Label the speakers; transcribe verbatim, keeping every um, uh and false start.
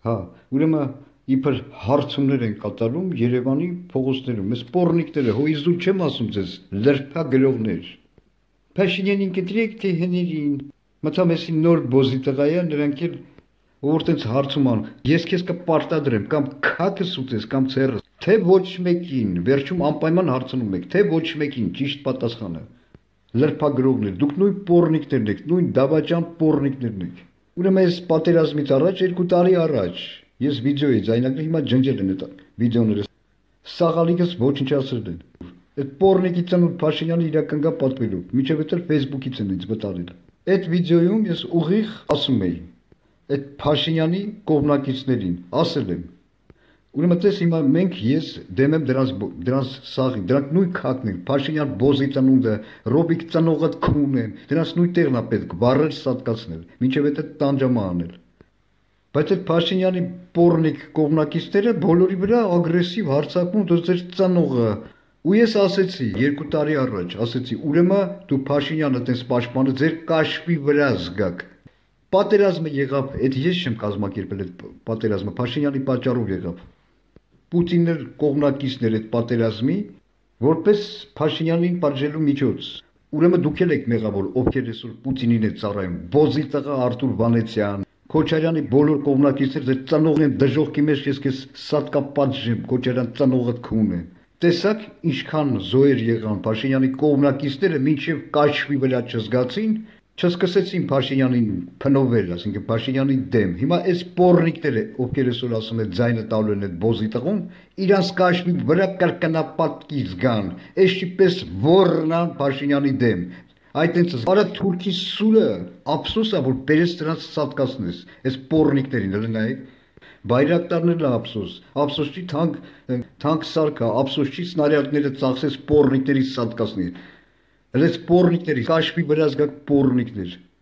Speaker 1: Հա, ուրեմն իբր հարցումներ են կատարում Երևանի փողոցներում։ Այս պորնիկները հույզու չեմ ասում ձեզ, լրփագրողներ։ Փաշինյանին կտրեք թե հներին։ Մտամեսին նոր բոզի տղայա նրանք էլ որ տենց հարցում ան, ես քեզ կպարտադրեմ կամ քաթս ուտես կամ ցերրս, թե ոչ մեկին, վերջում անպայման հարցնում եք, թե ոչ մեկին ճիշտ պատասխանը։ Լրփագրողներ, դուք նույն պորնիկներն եք, նույն դավաճան պորնիկներն եք։ Ուրեմն այս պատերազմից առաջ երկու տարի առաջ ես վիդեոյի ձայնագրի հիմա ջնջել են այդ վիդեոները։ Սաղալիկս ոչնչացրել են։ Այդ պորնիկի ծնունդ Փաշինյանը իրական գա պատվելու, միջև էլ Facebook-ից են ինձ վտարել։ Այդ վիդեոյում ես ուղիղ ասում էի այդ Փաշինյանի կողմնակիցներին, ասել եմ։ Ուրեմն տես հիմա մենք ես դեմ եմ դրանց դրանց սաղի, դրանք նույն քակն են, Փաշինյան բոզի ծնունդը, Ռոբիկ ծնողը քուն են, դրանց նույն տեղն է պետք վառել, սատկացնել, մինչև այդ տանջամա անել։ Բայց այդ Փաշինյանի պորնիկ կողմնակիցները բոլորի վրա ագրեսիվ հարձակվում դու ձեր ծնողը։ Ու ես ասեցի երկու տարի առաջ, ասեցի ուրեմն դու Փաշինյանը տես պաշտպանը ձեր կաշվի վրա զգաք։ Պատերազմը եղավ, այդ ես չեմ կազմակերպել այդ պատերազմը, Փաշինյանի պատճառով եղավ։ Պուտիններ կողմնակիցներ այդ պատերազմի, որպես Փաշինյանին պատժելու միջոց։ Ուրեմն դուք եք մեղավոր, ովքեր այսօր Պուտինին եք ծառայում, Բոզի տղա Արտուր Վանեցյան, Քոչարյանի բոլոր կողմնակիցները ձեր ծնողն են դժոխքի մեջ ես քեզ սատկա պատժեմ, Քոչարյան ծնողդ քուն է։ Տեսակ ինչքան զոհեր եղան Փաշինյանի կողմնակիցները մինչև կաշվի վրա չզգացին, չսկսեցին Փաշինյանին փնովել, ասինքն Փաշինյանի դեմ։ Հիմա այս պորնիկները, ովքեր այսօր ասում են ձայնը տալու են այդ բոզի տղուն, իրանց կաշվի վրա կրկնապատկի զգան, այսպես ոռնան Փաշինյանի դեմ։ Այդ այնց արա թուրքի սուրը ափսոս է, որ բերես դրանց սատկացնես, այս պորնիկներին, հələ նայեք։ Բայրակտարներն ափսոս, ափսոս չի թանկ թանկ սարքա, ափսոս չի սնարյադները ծախսես պորնիկների սատկացնի։ Հենց պորնիկների կաշվի վրա զգաք պորնիկներ։